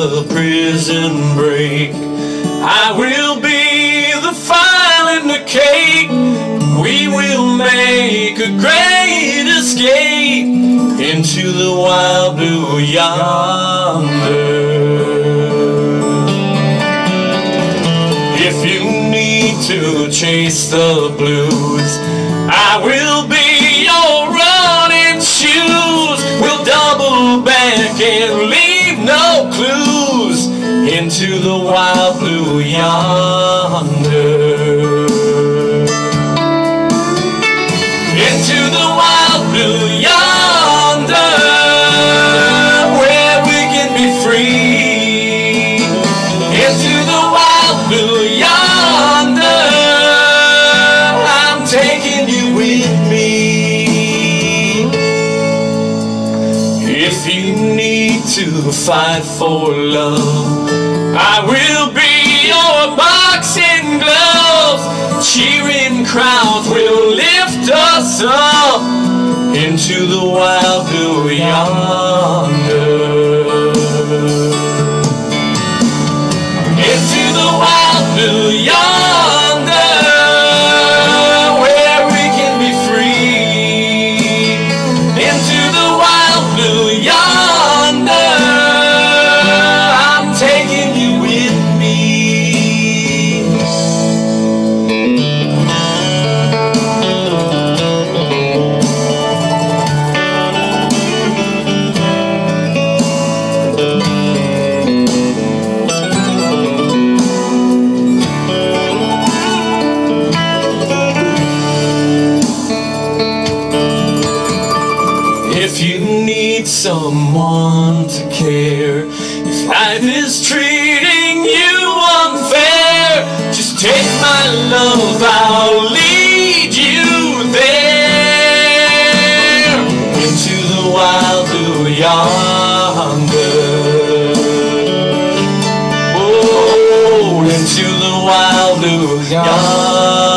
the prison break. I will be the file in the cake. We will make a great escape into the wild blue yonder. If you need to chase the blues, I will be your running shoes. We'll double back and leave no clues into the wild blue yonder. Into the wild blue yonder, where we can be free. Into the wild blue yonder, I'm taking you with me. If you need to fight for love, I will be your boxing gloves. Cheering crowds will lift us up into the wild blue yonder. Into the wild blue yonder, where we can be free. Into the wild blue yonder, I'm taking you with me. If you need someone to care, if life is treating you unfair, just take my love, I'll lead you there. Into the wild blue yonder. Oh, into the wild blue yonder.